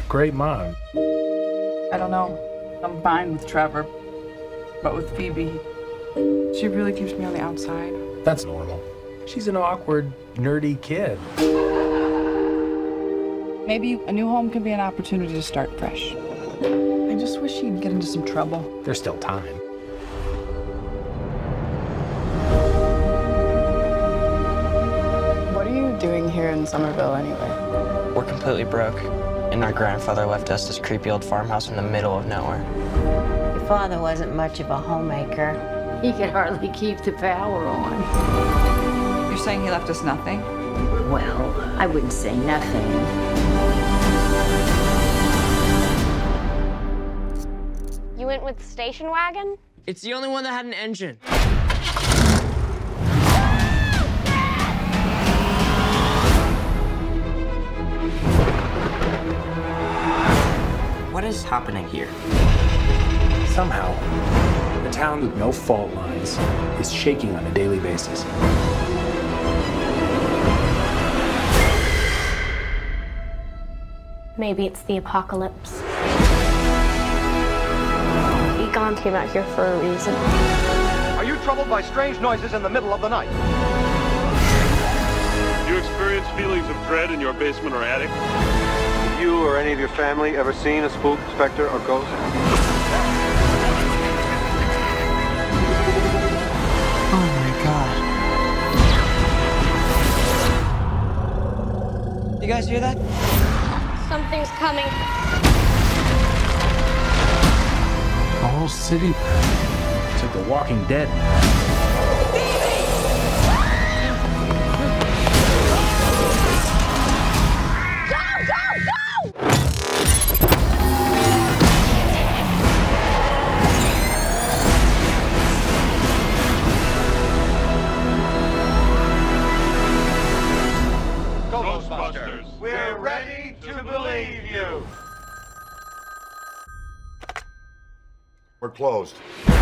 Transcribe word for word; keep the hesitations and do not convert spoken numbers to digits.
great mom. I don't know. I'm fine with Trevor, but with Phoebe, she really keeps me on the outside. That's normal. She's an awkward, nerdy kid. Maybe a new home can be an opportunity to start fresh. I just wish she'd get into some trouble. There's still time. What are you doing here in Somerville anyway? We're completely broke, and our grandfather left us this creepy old farmhouse in the middle of nowhere. Your father wasn't much of a homemaker. He could hardly keep the power on. You're saying he left us nothing? Well, I wouldn't say nothing. You went with the station wagon? It's the only one that had an engine. What is happening here? Somehow, the town with no fault lines is shaking on a daily basis. Maybe it's the apocalypse. Egon came out here for a reason. Are you troubled by strange noises in the middle of the night? Do you experience feelings of dread in your basement or attic? Have you or any of your family ever seen a spook, specter, or ghost? Oh my God. You guys hear that? Something's coming. The whole city. It's like The Walking Dead. Ghostbusters, we're ready to believe you. We're closed.